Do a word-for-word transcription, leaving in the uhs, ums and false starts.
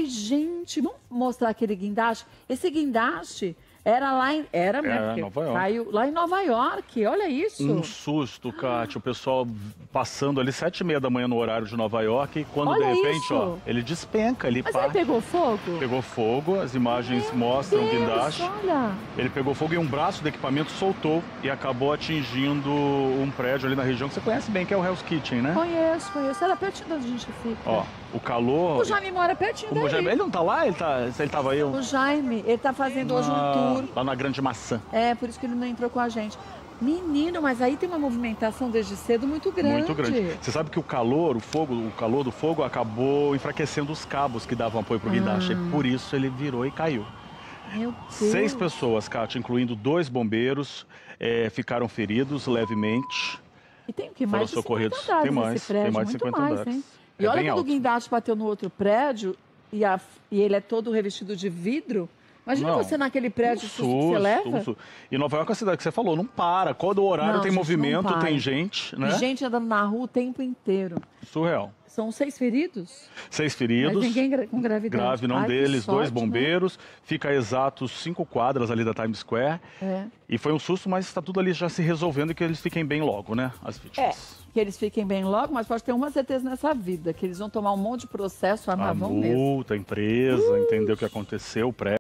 gente, vamos mostrar aquele guindaste? Esse guindaste era lá em... Era, Era né? Nova York. Caiu lá em Nova York, olha isso. Um susto, Kátia, o pessoal passando ali sete e meia da manhã no horário de Nova York, e quando Olha de repente, isso. ó, ele despenca, ele Mas parte. ele pegou fogo? Pegou fogo, as imagens Meu mostram o Deus, guindaste. olha. Ele pegou fogo e um braço do equipamento soltou e acabou atingindo um prédio ali na região que você conhece bem, que é o Hell's Kitchen, né? Conheço, conheço. Era pertinho de onde a gente fica. Ó, o calor... O Jaime mora pertinho O daí. Jaime, ele não tá lá? Ele, tá, ele tava aí... O Jaime, ele tá fazendo hoje um tour. Lá na Grande Maçã. É, por isso que ele não entrou com a gente. Menino, mas aí tem uma movimentação desde cedo muito grande. Muito grande. Você sabe que o calor, o fogo, o calor do fogo acabou enfraquecendo os cabos que davam apoio pro guindaste. Ah. E por isso ele virou e caiu. Meu Deus. Seis pessoas, Kátia, incluindo dois bombeiros, é, ficaram feridos levemente. E tem o que? Foram Mais de socorridos. cinquenta andares Tem mais, esse prédio. tem mais de Muito cinquenta mais, andares. hein? É E olha bem quando o alto. guindaste bateu no outro prédio e, a, e ele é todo revestido de vidro. Imagina Não, você naquele prédio, um o susto que você susto, leva. um susto. E Nova York é a cidade que você falou, não para. Quando o horário Não, tem gente, movimento, não para. tem gente, né? E gente andando na rua o tempo inteiro. Surreal. São seis feridos? Seis feridos. Mas ninguém gra com gravidade. Grave, não Ai, que deles, sorte, dois bombeiros. Né? Fica a exatos cinco quadras ali da Times Square. É. E foi um susto, mas está tudo ali já se resolvendo e que eles fiquem bem logo, né? As É, vítimas. que eles fiquem bem logo, mas pode ter uma certeza nessa vida, que eles vão tomar um monte de processo, ah, A vão mesmo. multa, a empresa, uh! entender o que aconteceu, o prédio.